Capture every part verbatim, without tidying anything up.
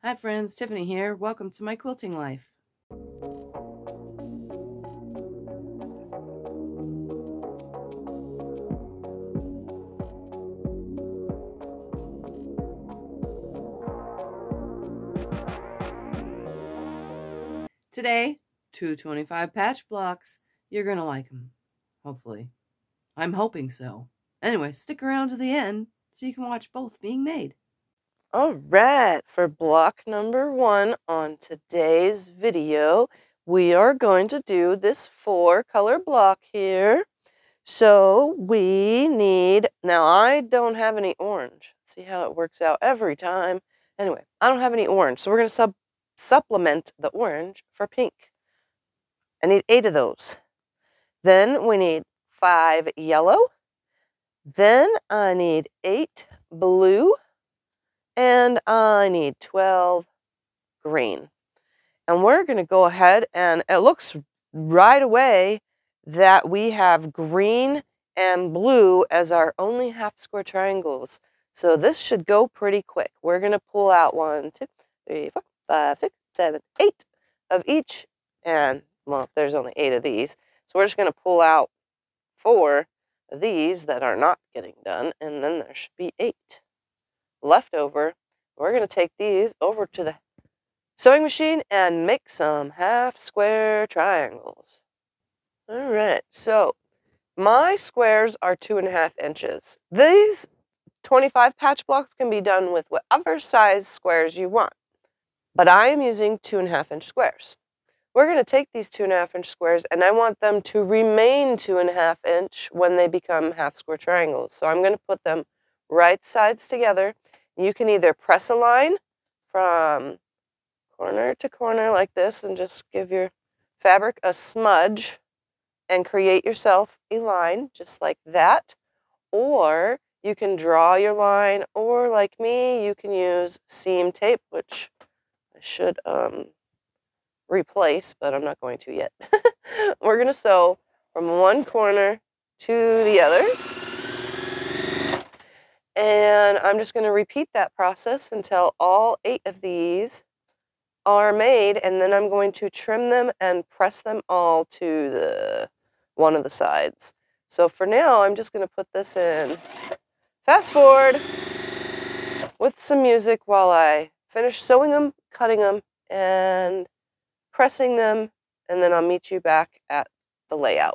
Hi friends, Tiffany here. Welcome to my quilting life. Today, two twenty-five patch blocks. You're gonna like them. Hopefully. I'm hoping so. Anyway, stick around to the end so you can watch both being made. All right, for block number one on today's video, we are going to do this four color block here. So we need, now I don't have any orange. See how it works out every time. Anyway, I don't have any orange, so we're going to sub supplement the orange for pink. I need eight of those. Then we need five yellow. Then I need eight blue. And I need twelve green. And we're going to go ahead, and it looks right away that we have green and blue as our only half square triangles. So this should go pretty quick. We're going to pull out one, two, three, four, five, six, seven, eight of each. And, well, there's only eight of these. So we're just going to pull out four of these that are not getting done, and then there should be eight left over. We're going to take these over to the sewing machine and make some half square triangles. All right, so my squares are two and a half inches. These twenty-five patch blocks can be done with whatever size squares you want, but I am using two and a half inch squares. We're going to take these two and a half inch squares, and I want them to remain two and a half inch when they become half square triangles. So I'm going to put them right sides together. You can either press a line from corner to corner like this and just give your fabric a smudge and create yourself a line just like that. Or you can draw your line, or like me, you can use seam tape, which I should um, replace, but I'm not going to yet. We're going to sew from one corner to the other. And I'm just going to repeat that process until all eight of these are made, and then I'm going to trim them and press them all to the one of the sides. So for now, I'm just going to put this in fast forward with some music while I finish sewing them, cutting them, and pressing them, and then I'll meet you back at the layout.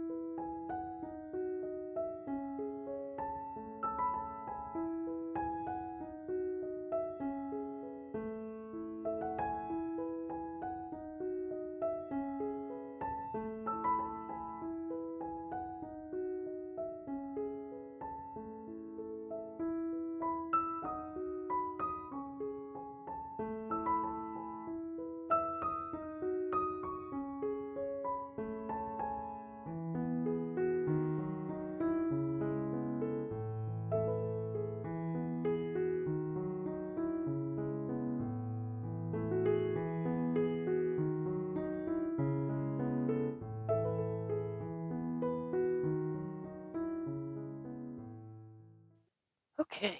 Okay,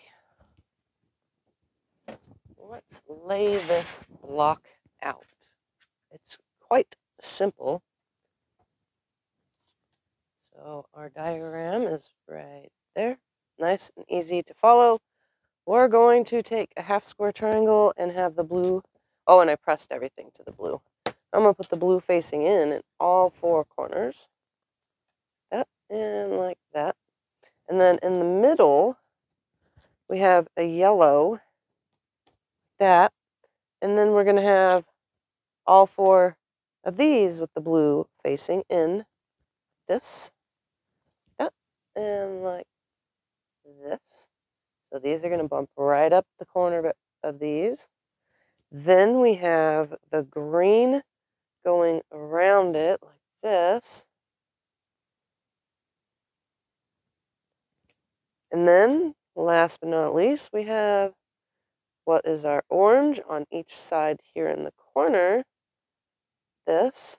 let's lay this block out. It's quite simple. So our diagram is right there, nice and easy to follow. We're going to take a half square triangle and have the blue, oh, and I pressed everything to the blue. I'm going to put the blue facing in in all four corners. That, and like that. And then in the middle, we have a yellow, that, and then we're going to have all four of these with the blue facing in this, that, and like this. So these are going to bump right up the corner of these. Then we have the green going around it like this. And then, last but not least, we have what is our orange on each side here in the corner. This.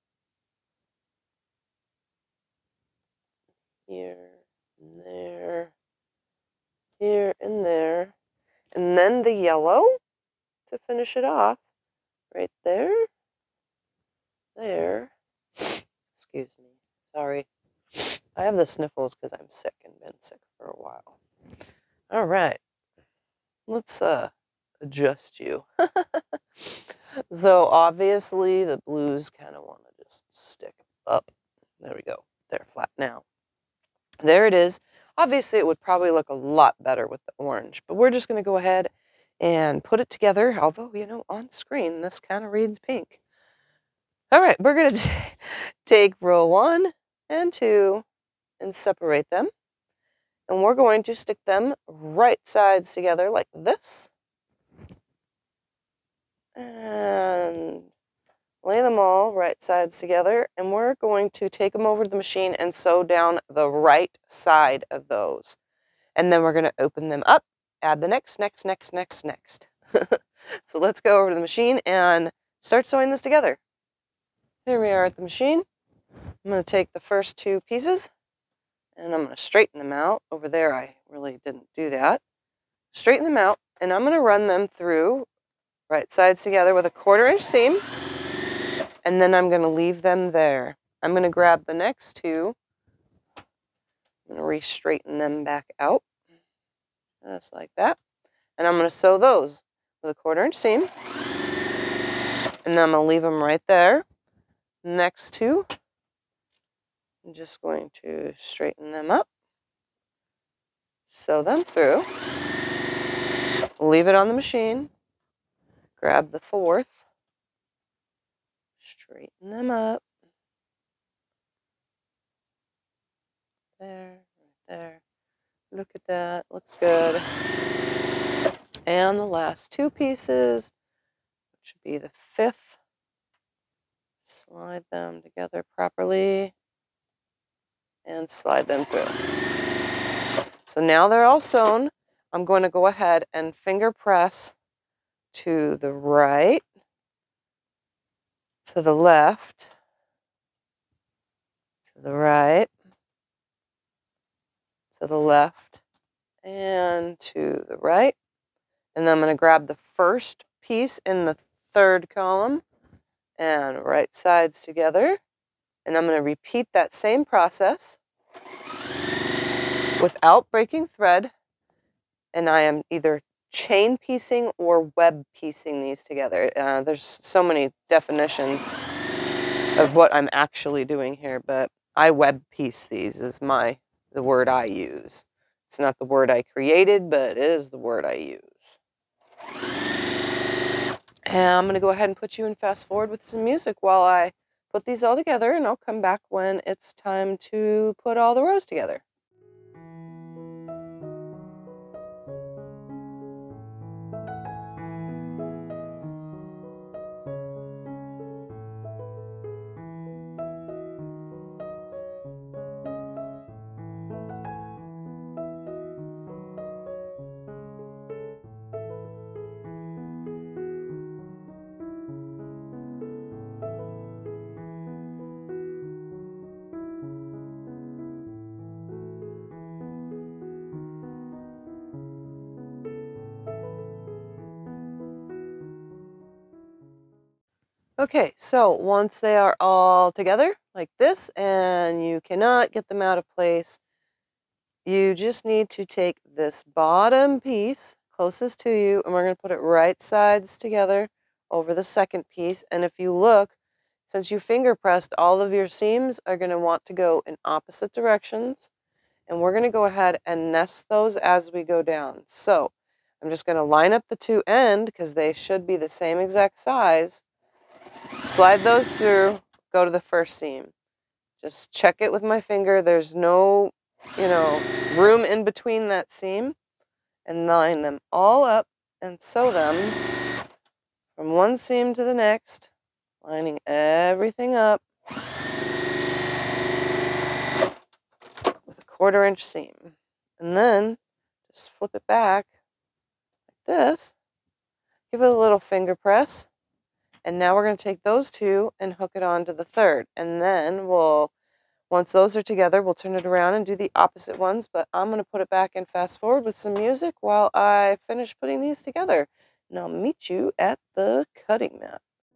Here, and there, here, and there. And then the yellow to finish it off. Right there. There. Excuse me. Sorry. I have the sniffles because I'm sick and been sick for a while. All right. Let's uh adjust you. So obviously the blues kind of want to just stick up. There we go. They're flat now. There it is. Obviously it would probably look a lot better with the orange, but we're just going to go ahead and put it together. Although, you know, on screen this kind of reads pink. All right, we're going to take row one and two and separate them. And we're going to stick them right sides together like this. And lay them all right sides together. And we're going to take them over to the machine and sew down the right side of those. And then we're going to open them up, add the next, next, next, next, next. So let's go over to the machine and start sewing this together. Here we are at the machine. I'm going to take the first two pieces and I'm going to straighten them out. Over there, I really didn't do that. Straighten them out, and I'm going to run them through right sides together with a quarter inch seam, and then I'm going to leave them there. I'm going to grab the next two. I'm going to re-straighten them back out, just like that. And I'm going to sew those with a quarter inch seam, and then I'm going to leave them right there. Next two, I'm just going to straighten them up, sew them through, leave it on the machine, grab the fourth, straighten them up, there, right there, look at that, looks good. And the last two pieces, which would be the fifth, slide them together properly and slide them through. So now they're all sewn. I'm going to go ahead and finger press to the right, to the left, to the right, to the left, and to the right. And then I'm going to grab the first piece in the third column and right sides together. And I'm going to repeat that same process without breaking thread. And I am either chain piecing or web piecing these together. Uh, there's so many definitions of what I'm actually doing here, but I web piece these is my the word I use. It's not the word I created, but it is the word I use. And I'm going to go ahead and put you in fast forward with some music while I put these all together, and I'll come back when it's time to put all the rows together. Okay, so once they are all together like this and you cannot get them out of place, you just need to take this bottom piece closest to you and we're going to put it right sides together over the second piece. And if you look, since you finger pressed, all of your seams are going to want to go in opposite directions. And we're going to go ahead and nest those as we go down. So I'm just going to line up the two ends because they should be the same exact size. Slide those through, go to the first seam. Just check it with my finger. There's no, you know, room in between that seam. And line them all up and sew them from one seam to the next, lining everything up with a quarter inch seam. And then just flip it back like this. Give it a little finger press. And now we're going to take those two and hook it on to the third. And then we'll, once those are together, we'll turn it around and do the opposite ones. But I'm going to put it back and fast forward with some music while I finish putting these together. and I'll meet you at the cutting mat.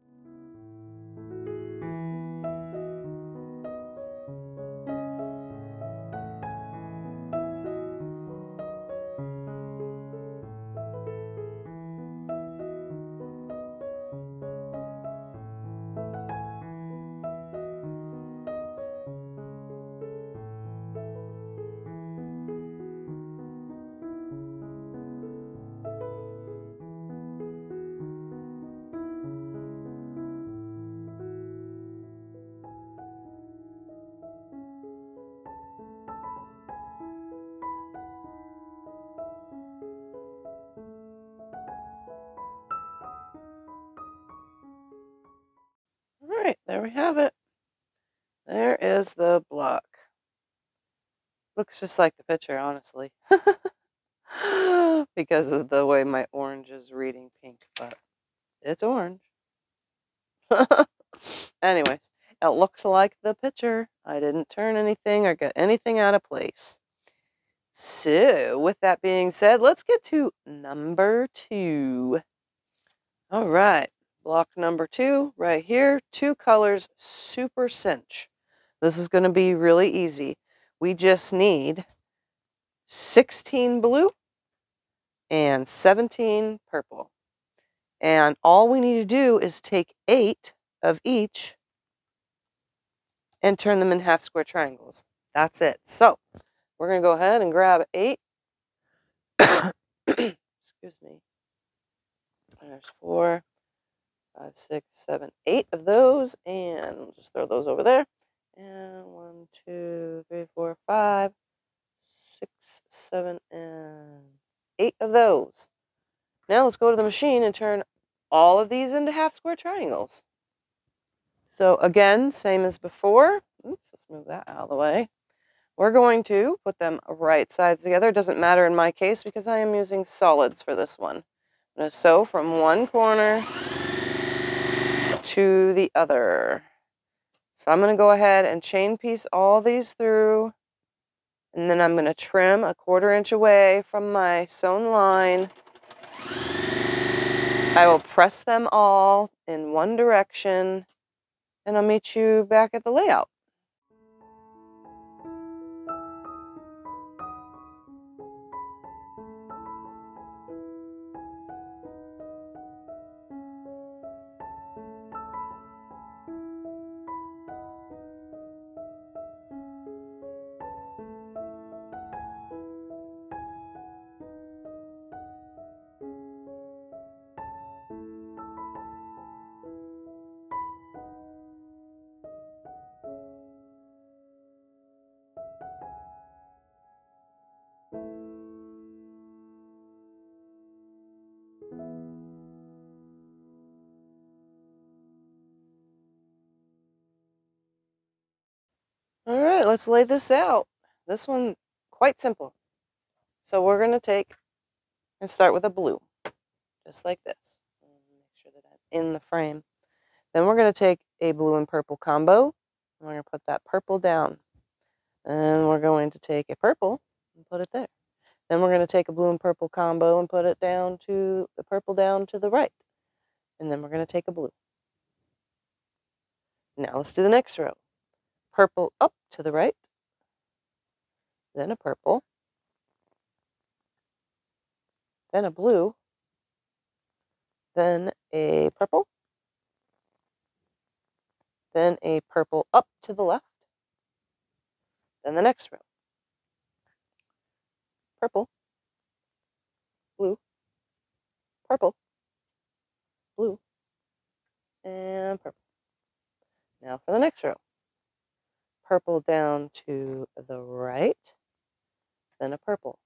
All right, there we have it. There is the block. Looks just like the picture, honestly. Because of the way my orange is reading pink, but it's orange. Anyways, it looks like the picture. I didn't turn anything or get anything out of place. So, with that being said, let's get to number two. All right, block number two right here. Two colors, super cinch. This is going to be really easy. We just need sixteen blue and seventeen purple. And all we need to do is take eight of each and turn them in half square triangles. That's it. So we're going to go ahead and grab eight. Excuse me. There's four, five, six, seven, eight of those. And we'll just throw those over there. And one, two, three, four, five, six, seven, and eight of those. Now let's go to the machine and turn all of these into half square triangles. So again, same as before. Oops, let's move that out of the way. We're going to put them right sides together. It doesn't matter in my case because I am using solids for this one. I'm going to sew from one corner to the other. So I'm going to go ahead and chain piece all these through, and then I'm going to trim a quarter inch away from my sewn line. I will press them all in one direction, and I'll meet you back at the layout. All right, let's lay this out. This one, quite simple. So we're going to take and start with a blue, just like this. Make sure that I'm in the frame. Then we're going to take a blue and purple combo, and we're going to put that purple down. And we're going to take a purple and put it there. Then we're going to take a blue and purple combo and put it down to the purple down to the right. And then we're going to take a blue. Now let's do the next row. Purple up to the right, then a purple, then a blue, then a purple, then a purple up to the left, then the next row. Purple, blue, purple, blue, and purple. Now for the next row. Purple down to the right, then a purple,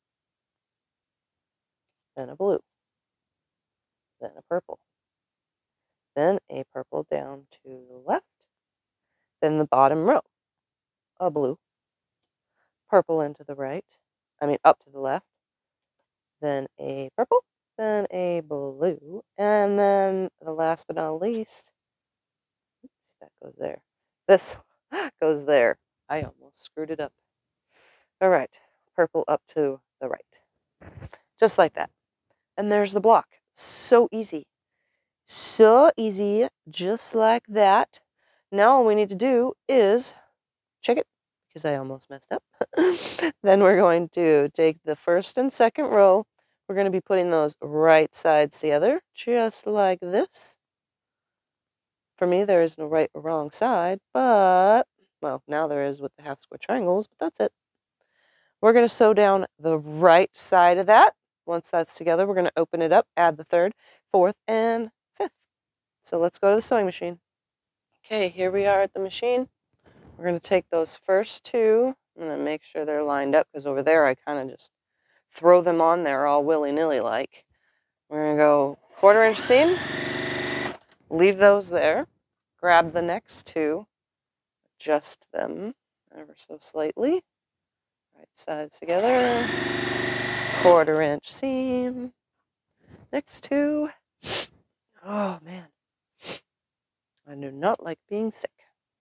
then a blue, then a purple, then a purple down to the left, then the bottom row, a blue, purple into the right, I mean up to the left, then a purple, then a blue, and then the last but not least, oops, that goes there, this goes there. I almost screwed it up. All right, purple up to the right. Just like that. And there's the block. So easy. So easy, just like that. Now all we need to do is check it, because I almost messed up. Then we're going to take the first and second row. We're going to be putting those right sides together, just like this. For me, there is no right or wrong side, but, well, now there is with the half square triangles, but that's it. We're going to sew down the right side of that. Once that's together, we're going to open it up, add the third, fourth, and fifth. So let's go to the sewing machine. Okay, here we are at the machine. We're going to take those first two and then make sure they're lined up, because over there I kind of just throw them on there all willy-nilly like. We're going to go quarter inch seam, leave those there, grab the next two, adjust them ever so slightly, right sides together, quarter inch seam, next two. Oh man, I do not like being sick.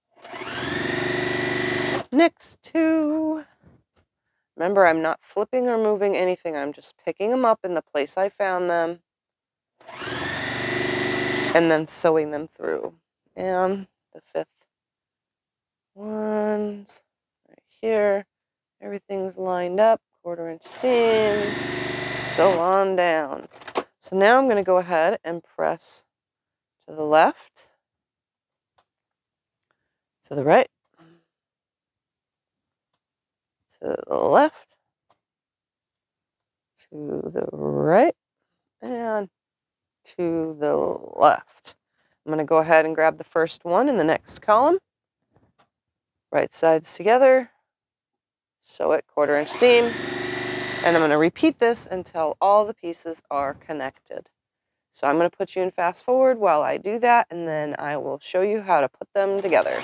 Next two. Remember, I'm not flipping or moving anything. I'm just picking them up in the place I found them and then sewing them through. And the fifth one's right here. Everything's lined up, quarter inch seam, sew on down. So now I'm going to go ahead and press to the left, to the right, to the left, to the right, and to the left. I'm going to go ahead and grab the first one in the next column, right sides together, sew it, quarter inch seam, and I'm going to repeat this until all the pieces are connected. So I'm going to put you in fast forward while I do that, and then I will show you how to put them together.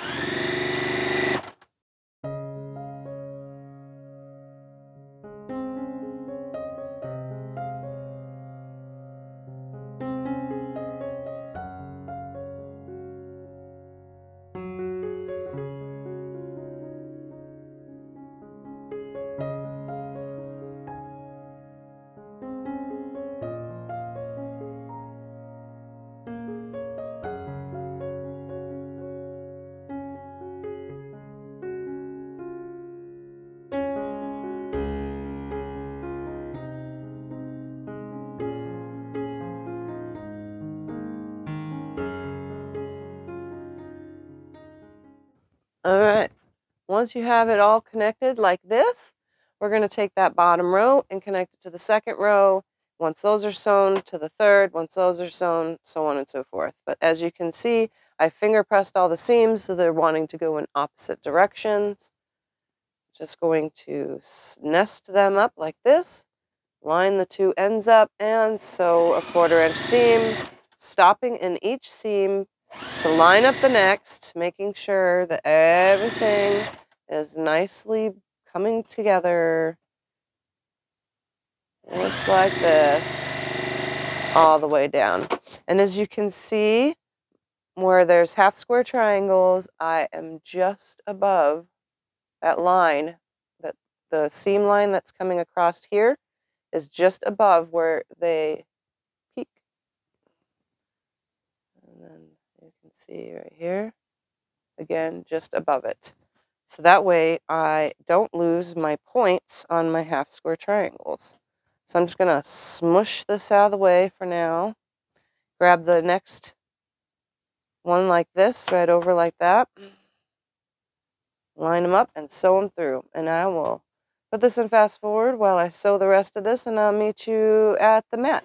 All right, once you have it all connected like this, we're going to take that bottom row and connect it to the second row. Once those are sewn, to the third. Once those are sewn, so on and so forth. But as you can see, I finger pressed all the seams, so they're wanting to go in opposite directions. Just going to nest them up like this, line the two ends up, and sew a quarter inch seam, stopping in each seam to line up the next, making sure that everything is nicely coming together, just like this, all the way down. And as you can see, where there's half square triangles, I am just above that line, that the seam line that's coming across here is just above where they peak. And then you can see right here, again, just above it. So that way I don't lose my points on my half square triangles. So I'm just going to smush this out of the way for now. Grab the next one like this, right over like that. Line them up and sew them through. And I will put this in fast forward while I sew the rest of this, and I'll meet you at the mat.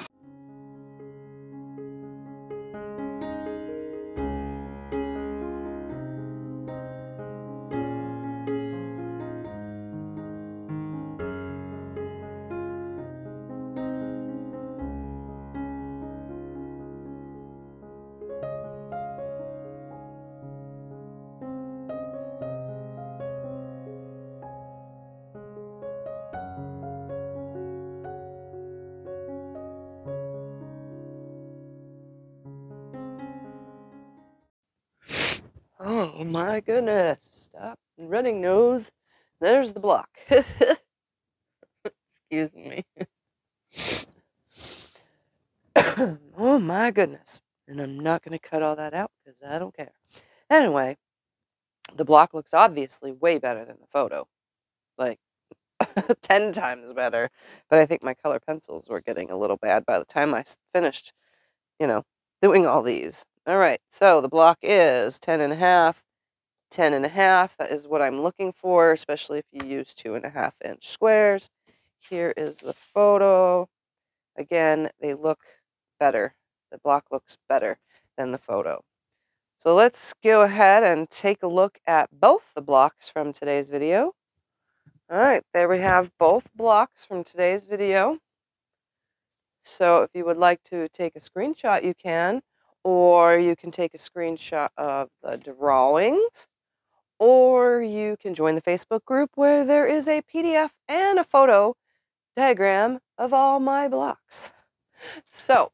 Oh my goodness. Stop running nose. There's the block. Excuse me. Oh my goodness. And I'm not going to cut all that out because I don't care. Anyway, the block looks obviously way better than the photo. Like ten times better. But I think my color pencils were getting a little bad by the time I finished, you know, doing all these. All right, so the block is ten and a half, ten and a half. That is what I'm looking for, especially if you use two and a half inch squares. Here is the photo. Again, they look better. The block looks better than the photo. So let's go ahead and take a look at both the blocks from today's video. All right, there we have both blocks from today's video. So if you would like to take a screenshot, you can, or you can take a screenshot of the drawings, or you can join the Facebook group where there is a P D F and a photo diagram of all my blocks. So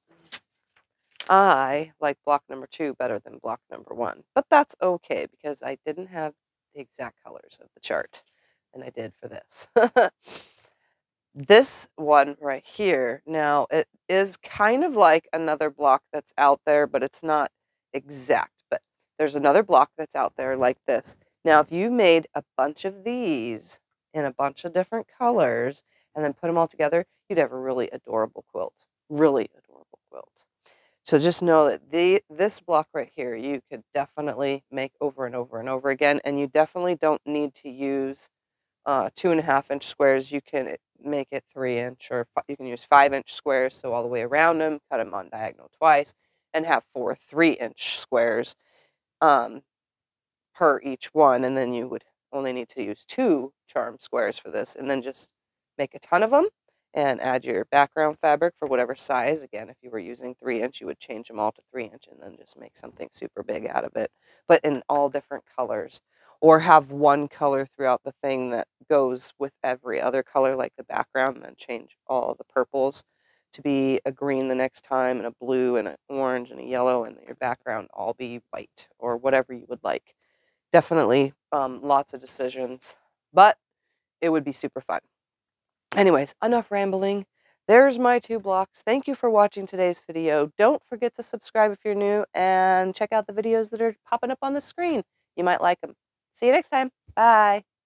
I like block number two better than block number one, but that's okay because I didn't have the exact colors of the chart, and I did for this. This one right here, now it is kind of like another block that's out there, but it's not exact. But there's another block that's out there like this. Now, if you made a bunch of these in a bunch of different colors and then put them all together, you'd have a really adorable quilt. Really adorable quilt. So just know that the this block right here, you could definitely make over and over and over again, and you definitely don't need to use uh, two and a half inch squares. You can make it three inch, or you can use five inch squares, so all the way around them, cut them on diagonal twice, and have four three inch squares um, per each one, and then you would only need to use two charm squares for this, and then just make a ton of them and add your background fabric for whatever size. Again, if you were using three inch, you would change them all to three inch and then just make something super big out of it, but in all different colors. Or have one color throughout the thing that goes with every other color, like the background, and then change all the purples to be a green the next time, and a blue, and an orange, and a yellow, and your background all be white, or whatever you would like. Definitely um, lots of decisions, but it would be super fun. Anyways, enough rambling. There's my two blocks. Thank you for watching today's video. Don't forget to subscribe if you're new, and check out the videos that are popping up on the screen. You might like them. See you next time. Bye.